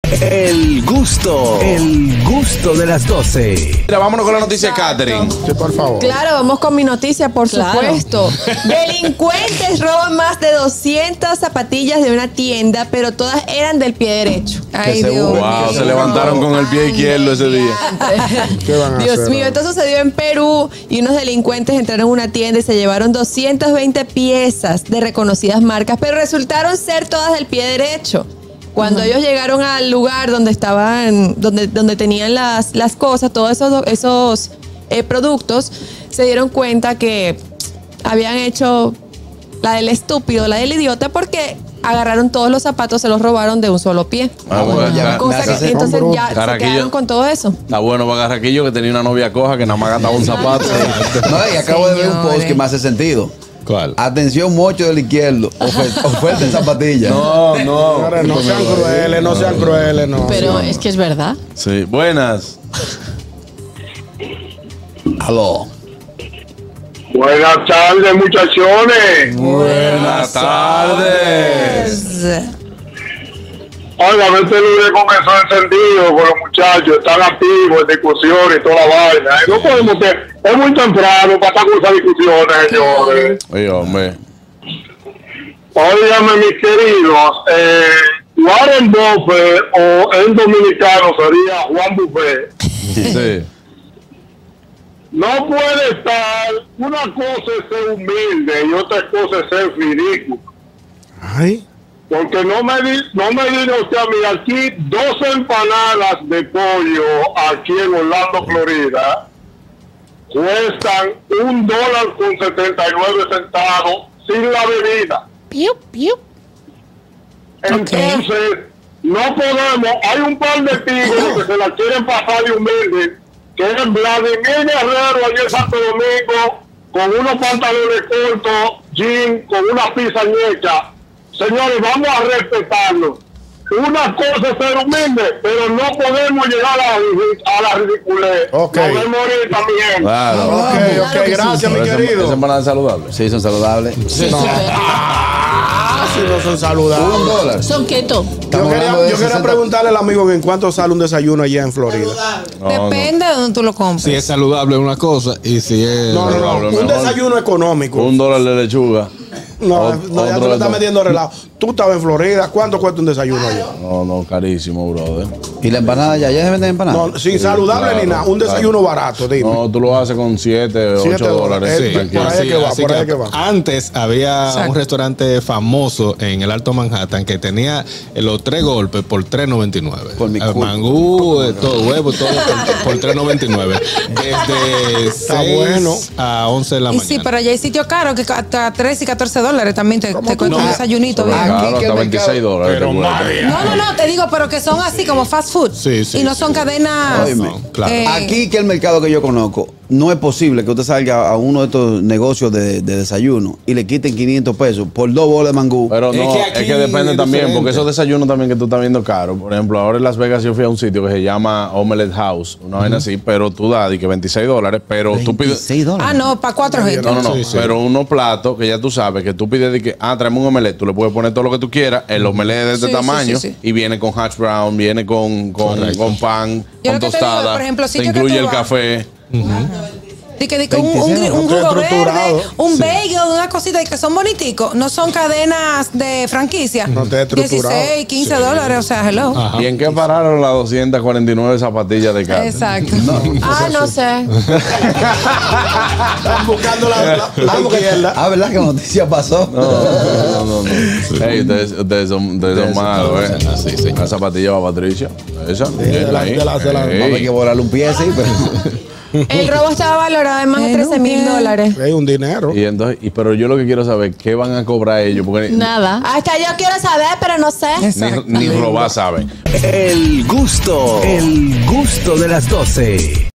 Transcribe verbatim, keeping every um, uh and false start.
El gusto, el gusto de las doce. Mira, vámonos con la noticia, Catherine. Sí, por favor. Claro, vamos con mi noticia, por claro. supuesto. Delincuentes roban más de doscientas zapatillas de una tienda, pero todas eran del pie derecho. Ay, Dios mío. Wow, se levantaron con el pie Ay, izquierdo ese día. ¿Qué van a Dios hacer, mío, esto sucedió en Perú y unos delincuentes entraron a una tienda y se llevaron doscientas veinte piezas de reconocidas marcas, pero resultaron ser todas del pie derecho. Cuando uh-huh. ellos llegaron al lugar donde estaban, donde, donde tenían las, las cosas, todos esos, esos eh, productos, se dieron cuenta que habían hecho la del estúpido, la del idiota, porque agarraron todos los zapatos, se los robaron de un solo pie. Ah, bueno, ya, cosa que, entonces ya se quedaron con todo eso. Está bueno para Carraquillo, que tenía una novia coja que nada más gastaba un zapato. No, y acabo Señores. de ver un post que me hace sentido. ¿Cuál? Atención, mocho del izquierdo. Oferta, oferta en zapatillas. No, no. Señores, no sean crueles, no sean crueles, no. Pero es que es verdad. Sí, buenas. Aló. Buenas tardes, muchachones. Buenas tardes. Oigan, este lunes comenzó encendido con los muchachos, están activos en discusiones y toda la vaina. No podemos ter... Es muy temprano para estar con esas discusiones, señores. Oye, hombre. Óigame, mis queridos, eh, Warren Buffett o en dominicano sería Juan Buffett. Sí. No puede estar, una cosa es ser humilde y otra cosa es ser ridículo. Ay. Porque no me di, no me diga usted a mí, aquí dos empanadas de pollo aquí en Orlando, Florida, cuestan un dólar con setenta y nueve centavos sin la bebida. Piu, piu. Entonces, okay. no podemos, hay un par de tigres que se la quieren pasar de humilde, que es Vladimir Guerrero allí en Santo Domingo, con unos pantalones cortos, jean, con una pizza hecha. Señores, vamos a respetarlo. Una cosa es ser humilde, pero no podemos llegar a, a la ridiculez. Okay. Podemos morir también. Claro. Ok, ok, claro gracias, sí, mi sí. querido. ¿Esas empanadas saludables? Sí, son saludables. Sí, no. sí. Ah, sí, no son saludables. Un dólar. Son keto. Yo quería, yo quería preguntarle al amigo que en cuánto sale un desayuno allá en Florida. No, Depende no. de donde tú lo compres. Si es saludable es una cosa y si es... No, no, no. Saludable, Un mejor. desayuno económico. Un dólar de lechuga. No, Ot- no, ya tú otro le estás de- metiendo relajo. Tú estabas en Florida. ¿Cuánto cuesta un desayuno allá? No, no, carísimo, brother. ¿Y la empanada ya? ¿Ya se venden empanadas? No, sin Sí, saludable claro, ni nada. Un desayuno claro. barato, dime. No, tú lo haces con siete, Siete ocho dólares. dólares. Sí, Eh, tranquilo. por ahí es que va, así por ahí que es que va. Antes había Exacto. un restaurante famoso en el Alto Manhattan que tenía los tres golpes por tres noventa y nueve. Por mi El culo. mangú, eh, todo huevo, todo por, por tres noventa y nueve. Desde seis bueno. a once de la Y mañana. sí, pero allá hay sitios caros que hasta trece y catorce dólares también te, te cuesta no? un desayunito. Ah, bien. aquí Claro, que hasta el veintiséis mercado- dólares. Pero te cuesta. madre. No, no, no, te digo, pero que son así como fast food. Sí, sí, y no sí. son cadenas. Óyeme, claro. eh, Aquí que el mercado que yo conozco, no es posible que usted salga a uno de estos negocios de, de desayuno y le quiten quinientos pesos por dos bolas de mangú. Pero Es no, que es aquí que, depende es también, diferente. porque esos desayunos también que tú estás viendo caros. Por ejemplo, ahora en Las Vegas yo fui a un sitio que se llama Omelette House, una vaina así, pero tú das y que veintiséis dólares, pero tú pides... veintiséis dólares. ah, no, para cuatro gente. No, no, no, Sí, sí. pero unos platos que ya tú sabes que tú pides de que, ah, traemos un omelette, tú le puedes poner todo lo que tú quieras, el omelette de este Sí, sí, tamaño, sí, sí. y viene con hash brown, viene con, con, Correcto. con pan, Yo con lo que te digo, tostada, por ejemplo, te sitio que incluye tú el vas- café. Di que, di que un, un, veintiséis, un ok, jugo verde, estructurado. un Sí. bagel, una cosita y que son boniticos. No son cadenas de franquicia. No te estructurado. dieciséis, quince dólares, o sea, hello. Ajá. ¿Y en qué pararon las doscientas cuarenta y nueve zapatillas de carne? Exacto. Ah, no sé. Están buscando la, la, la Ah, porque- izquierda. ah, ¿verdad que noticia pasó? No, no, no, no. Ey, ustedes, ustedes son, ustedes son malos, ¿eh? Sí, sí. La zapatilla va Patricia. Esa. de la- ahí. de la- de la- Ey. Vamos a que volarle un pie, sí, pero... El robo estaba valorado en más de En un trece mil pie. dólares. Hay un dinero. Y entonces, y, pero yo lo que quiero saber, ¿qué van a cobrar ellos? Porque Nada. Hasta yo quiero saber, pero no sé. ni, ni robar saben. El gusto, el gusto de las doce.